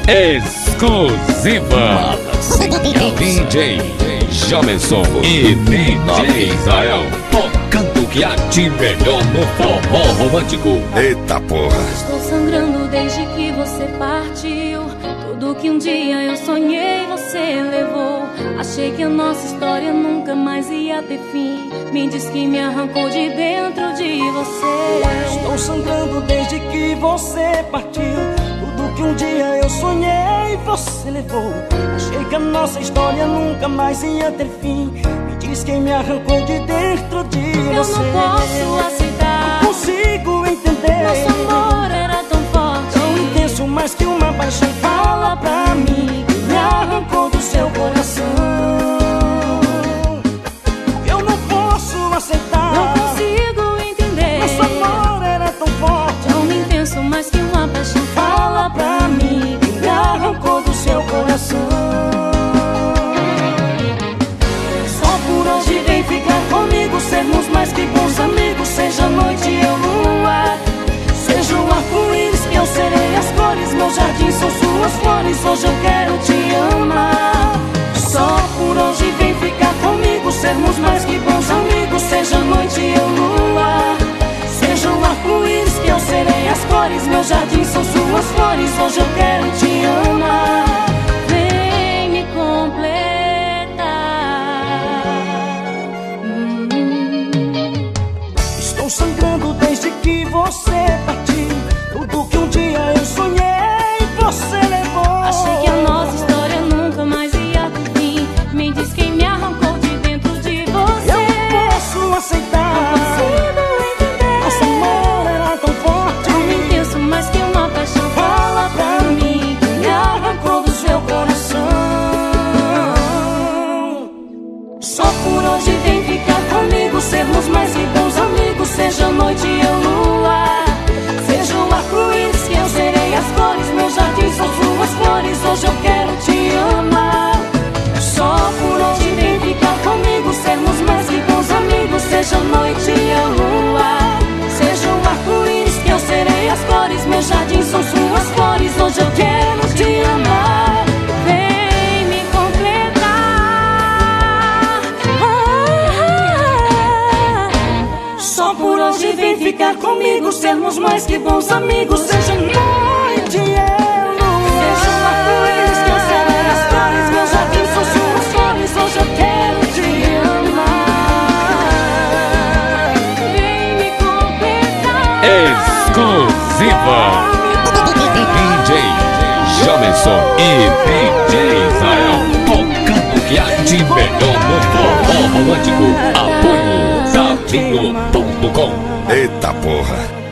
Exclusiva DJ Jamerson e DJ Israel, tocando o que há de melhor no forró romântico. Eita porra! Estou sangrando desde que você partiu. Tudo que um dia eu sonhei você levou. Achei que a nossa história nunca mais ia ter fim. Me diz que me arrancou de dentro de você. Estou sangrando desde que você partiu. Tudo que um dia eu sonhei você levou. Achei que a nossa história nunca mais ia ter fim. Me diz quem me arrancou de dentro de você. Eu não posso aceitar, não consigo entender. nosso amor era tão forte, tão intenso, mais que uma paixão. Fala pra mim que me arrancou do seu coração. Eu não posso aceitar, não consigo entender. nosso amor era tão forte, tão intenso, mais que uma paixão. Fala pra mim que me arrancou do seu coração. Só por hoje vem ficar comigo, sermos mais que bons amigos. Seja noite e eu lua, seja o arco-íris que eu serei as cores. Meu jardim são suas flores, hoje eu quero te amar. Só por hoje vem ficar comigo, sermos mais que bons amigos. Seja noite e eu lua, seja o arco-íris que eu serei as cores. Meu jardim são suas flores, hoje eu quero te amar. Vem me completar. Estou sangrando desde que você partiu. Tudo que um dia eu sonhei você levou. Achei que a nossa história nunca mais ia ter fim. Me diz quem me arrancou de dentro de você. Eu não posso aceitar, não consigo entender. nosso amor era tão forte, tão intenso, mais que uma paixão. Fala pra mim que me arrancou do seu coração. Só por hoje vem ficar comigo, sermos mais que bons amigos. Seja noite e eu lua, seja o arco-íris que eu serei as cores. Meu jardim são suas flores, hoje eu quero te amar. Só por hoje vem ficar comigo, sermos mais que bons amigos. Seja noite e eu lua, seja o arco-íris que eu serei as cores. Meu jardim são suas flores, hoje eu quero te amar. Vem me completar. Só por hoje vem ficar comigo, sermos mais que bons amigos. Seja noite e eu lua, seja o arco-íris que eu serei as cores. Meu jardim são suas flores, hoje eu quero te amar. Vem me completar. Exclusiva DJ Jamerson e DJ Israel, tocando o que há de melhor no forró romântico. Apoio Sabinho.com. Eita porra!